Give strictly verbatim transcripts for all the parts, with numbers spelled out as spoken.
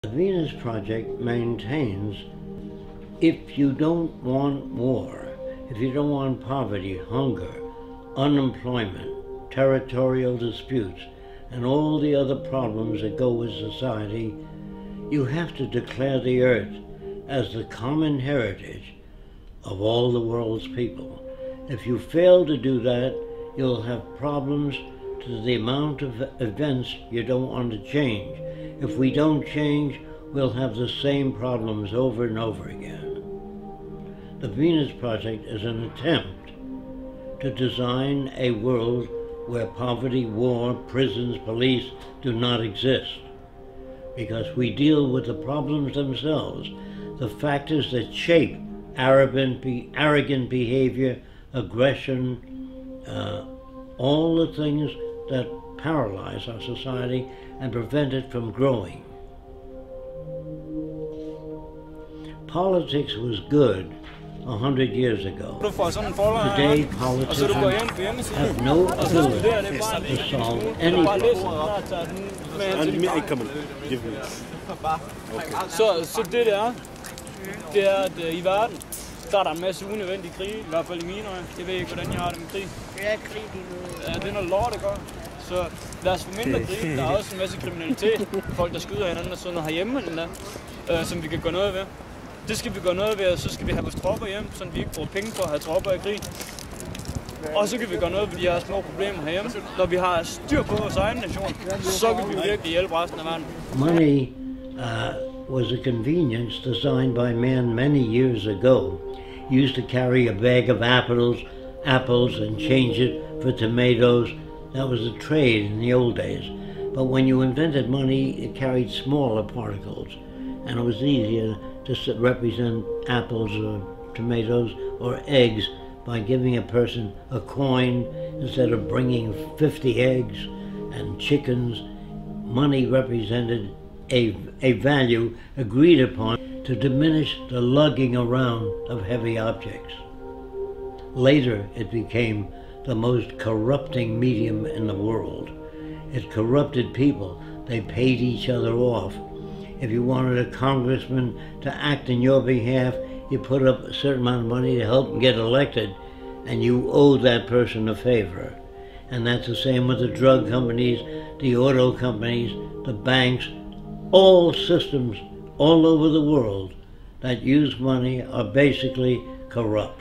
The Venus Project maintains if you don't want war, if you don't want poverty, hunger, unemployment, territorial disputes, and all the other problems that go with society, you have to declare the earth as the common heritage of all the world's people. If you fail to do that, you'll have problems to the amount of events you don't want to change. If we don't change, we'll have the same problems over and over again. The Venus Project is an attempt to design a world where poverty, war, prisons, police do not exist, because we deal with the problems themselves, the factors that shape arrogant, arrogant behavior, aggression, uh, all the things that paralyze our society and prevent it from growing. Politics was good a hundred years ago. Today, politicians have no ability to solve any problem. Så, så det der, det er, at i verden, der er der en masse unødvendige krige, i hvert fald i mine øjne. Jeg ved ikke, hvordan jeg har det med krig. Det er krig lige nu. Ja, det er noget lort, det gør. Så lad os få mindre krig. Der er også en masse kriminalitet. Folk, der skyder hinanden og sådan noget herhjemme, eller øh, som vi kan gøre noget ved. Det skal vi gøre noget ved, og så skal vi have vores tropper hjem, så vi ikke bruger penge på at have tropper i krig. Og så kan vi gøre noget ved de her små problemer herhjemme. Når vi har styr på vores egen nation, så kan vi virkelig hjælpe resten af verden. Money uh, was a convenience designed by man many years ago. You used to carry a bag of apples, apples and change it for tomatoes. That was a trade in the old days. But when you invented money, it carried smaller particles, and it was easier to represent apples or tomatoes or eggs by giving a person a coin instead of bringing fifty eggs and chickens. Money represented a, a value agreed upon to diminish the lugging around of heavy objects. Later, it became the most corrupting medium in the world. It corrupted people. They paid each other off. If you wanted a congressman to act in your behalf, you put up a certain amount of money to help him get elected, and you owed that person a favor. And that's the same with the drug companies, the auto companies, the banks. All systems all over the world that use money are basically corrupt.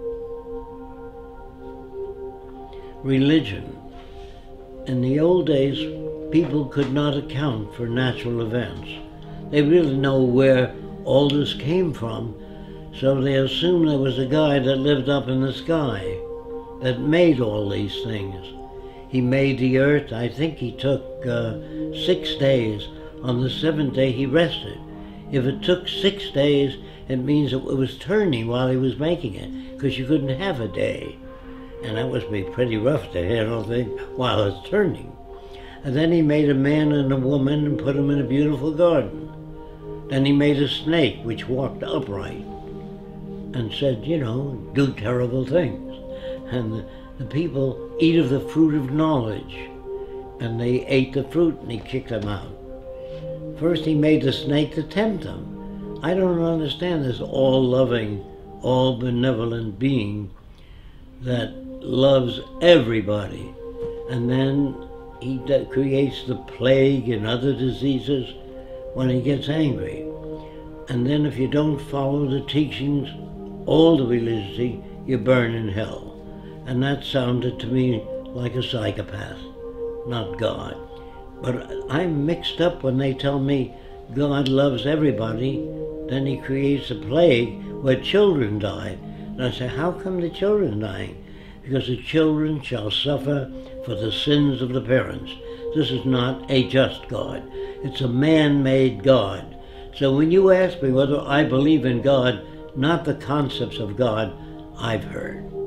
Religion. In the old days, people could not account for natural events. They really know where all this came from, so they assumed there was a guy that lived up in the sky that made all these things. He made the earth. I think he took uh, six days. On the seventh day he rested. If it took six days, it means it was turning while he was making it, because you couldn't have a day. And that must be pretty rough to handle things while it's turning. And then he made a man and a woman and put them in a beautiful garden. Then he made a snake which walked upright and said, you know, do terrible things. And the, the people eat of the fruit of knowledge. And they ate the fruit and he kicked them out. First he made the snake to tempt them. I don't understand this all-loving, all-benevolent being that loves everybody. And then he creates the plague and other diseases when he gets angry. And then if you don't follow the teachings, all the religiosity, you burn in hell. And that sounded to me like a psychopath, not God. But I'm mixed up when they tell me God loves everybody, then he creates a plague where children die. And I say, how come the children dying? Because the children shall suffer for the sins of the parents. This is not a just God. It's a man-made God. So when you ask me whether I believe in God, not the concepts of God I've heard.